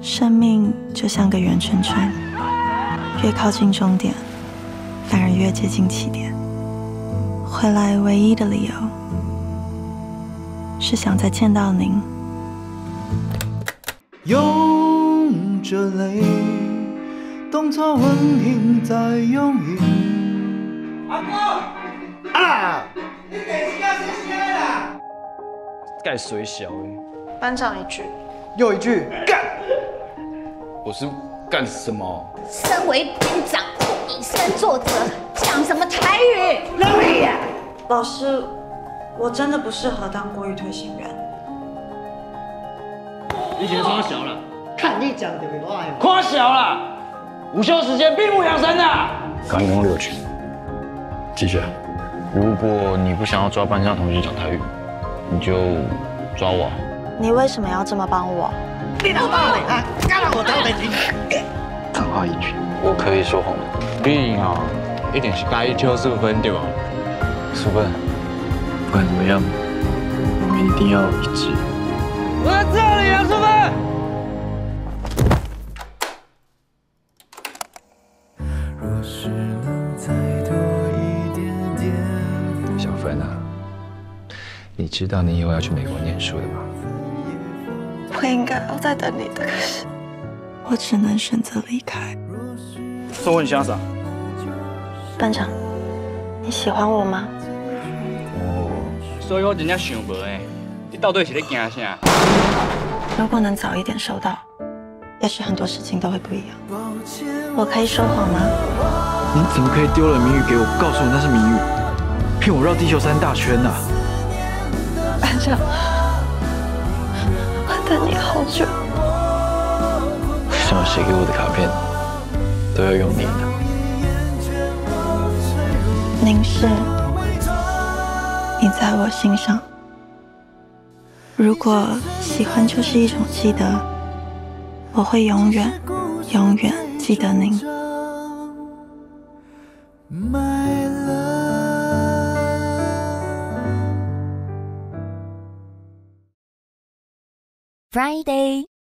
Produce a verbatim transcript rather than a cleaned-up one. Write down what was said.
生命就像个圆圈圈，越靠近终点，反而越接近起点。回来唯一的理由，是想再见到您。 用着泪，当初温馨在拥有。 阿哥， 啊！ 你电视要先熄啦！ 盖水小哎。 班长一句， 又一句干。 我是干什么？ 身为班长，以身作则，讲什么台语？ 老李呀！ 老师，我真的不适合当国语推行员。 你先耍小了， 看你讲的没我爱。 夸小了，午休时间闭目养神啊！ 刚刚六句，记下。如果你不想要抓班上同学讲台语，你就抓我。 你为什么要这么帮我？ 你老爸的啊，干了我头的听。 昙花一举，我可以说谎吗？ 你啊，一定是介意抽数分对吧？ 淑芬，不管怎么样，我们一定要一致。 我在这里啊，淑芬。 若是能再多一点点。 小芬啊，你知道你以后要去美国念书的吗？ 我应该要再等你的，可是我只能选择离开。 送问虾啥？ 班长，你喜欢我吗？ 所以我真正想无诶，你到底是在惊啥？ 如果能早一点收到，也许很多事情都会不一样。我可以说谎吗？ 你怎么可以丢了谜语给我，告诉我那是谜语，骗我绕地球三大圈呢、啊？ 班长，我等你好久。 为什么写给我的卡片都要用你呢？ 凝视，你在我心上。如果喜欢就是一种记得，我会永远、永远记得您。 Friday。